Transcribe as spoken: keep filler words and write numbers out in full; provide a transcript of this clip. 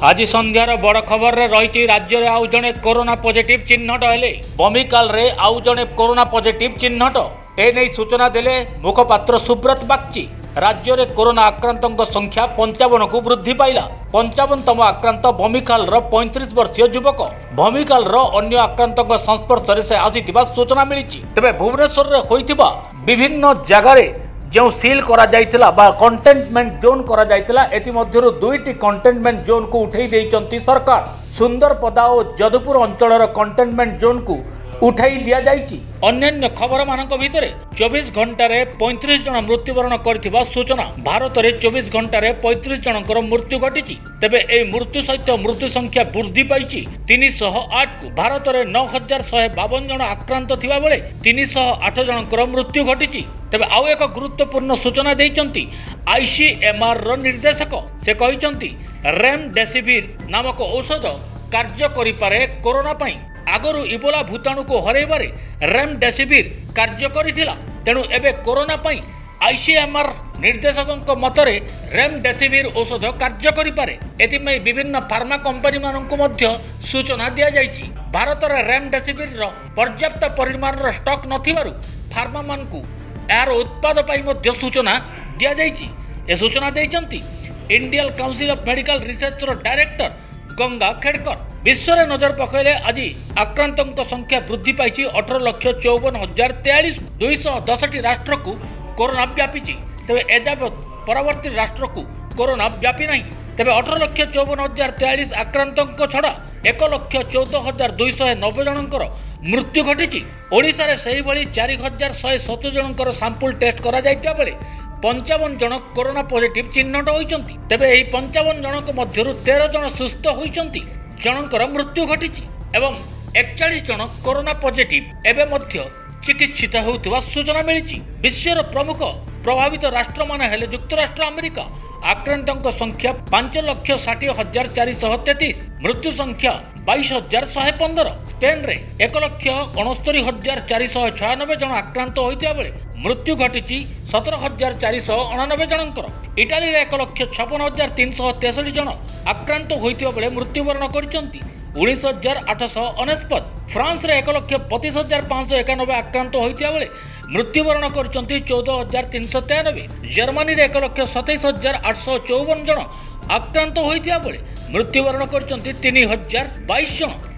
आज संध्यार बड़ खबर रे रही राज्य में आउ जड़े कोरोना पॉजिटिव चिन्हट हेले बमिकाल रे आउ जड़े कोरोना पॉजिटिव चिन्हट एने सूचना देले मुखपात्र सुब्रत बागची। राज्य में कोरोना आक्रांतों संख्या पंचावन को वृद्धि पाइला। पंचावनतम आक्रांत बमिकाल पैंतीस वर्षीय युवक। बमिकाल अन्य आक्रांतों संस्पर्श से आसीथिबा सूचना मिली। तेबे भुवनेश्वर रे होइथिबा विभिन्न जगार जो सील करा जाइथिला बा कंटेनमेंट जोन करा जाइथिला एति मध्यरु दुईटी कंटेनमेंट जोन को उठै दैचंती सरकार। सुंदरपदा और जदुपुर अंचलर कंटेनमेंट जोन को उठाई दिया जाइछि। अन्य खबर मानक भितरे चौबीस घंटा रे पैंतीस जन मृत्युवरण करथिबा सूचना। भारत रे चौबीस घंटा रे पैंतीस जनकर मृत्यु घटिछि। तेबे ए मृत्यु सहित मृत्यु संख्या वृद्धि पाइछि तीन सौ आठ को। भारत रे नौ हजार एक सौ बावन जन आक्रांत थिबा बेले तीन सौ आठ जनकर मृत्यु घटिछि। तेबे आउ एक गुरुत्वपूर्ण सूचना दैचंती आईसीएमआर रो निर्देशक। से कहिचंती रेमडेसिविर नामक औषध कार्य करि पारे कोरोना पई। आगरू इबोला भूताणु को हरैबारे रेमडेसिविर कार्य करिथिला। तेणु एबे कोरोना पई आईसीएमआर निर्देशकों मतरे रेमडेसिविर औषध कार्य करि पारे। एतिमै विभिन्न फार्मा कंपनी माननकु मध्य सूचना दिया जाइछि। भारत रे रेमडेसिविर रो पर्याप्त परिमाण रो स्टॉक नथिबारु फार्मा मानकु यार उत्पाद पाई मध्य सूचना दिया जाइछि। ए सूचना दैचंती Indian council of medical research रो डायरेक्टर गंगा खेड़कर। विश्व रे नजर पकड़े आज आक्रांतों संख्या वृद्धि पाई अठारह लक्ष चौवन हजार तेयालीस। दुईश दसटी राष्ट्र को कोरोना व्यापी। तेज एजावत परवर्ती राष्ट्र को कोरोना व्यापी नहीं। तेज अठारह लक्ष चौवन हजार तेयालीस आक्रांतों छड़ा एक लक्ष चौदह हजार दुईश नब्बे जनकर मृत्यु घटी। ओडिशा रे सेही भली चार हजार शहे सतुर जनकर सैंपल टेस्ट करा जाइता बेले पंचावन जन कोरोना पॉजिटिव चिन्हट होइचंती। तेबे एही पंचावन जनक मध्यरु तेरह जन सुस्थ होइचंती। जनकर मृत्यु घटी एवं एकचालीस जन कोरोना पॉजिटिव एवं मध्य चिकित्सित होउथबा सूचना मिली। विश्वर प्रमुख प्रभावित राष्ट्र मान हेले युक्तराष्ट्र अमेरिका। आक्रांतों संख्या पांच लक्ष षाठी हजार चार सौ तेतीस। मृत्यु संख्या बाईस हजार शहे पंदर। स्पेन रे एक लक्ष अणस्तरी हजार चार सौ छयानबे जन आक्रांत होइता बेले मृत्यु घटी सतर हजार चार सौ अणानबे जनकर। इटाली रे एक लक्ष छप्पन हजार तीन सौ तेसठी जन आक्रांत होइता बेले मृत्युवरण करिसंती उन्नीस हजार आठ सौ अनेशपद। फ्रांस रे एक लक्ष पच्चीस हजार पांच सौ एकानबे आक्रांत होइता बेले मृत्युवरण करचंती चौदह हजार तीन सौ तेयानबे। जर्मनी रे एक लक्ष सतैश हजार आठ सौ चौवन जन आक्रांत होइता बेले मृत्युवरण करचंती तीन हजार बाईस जन।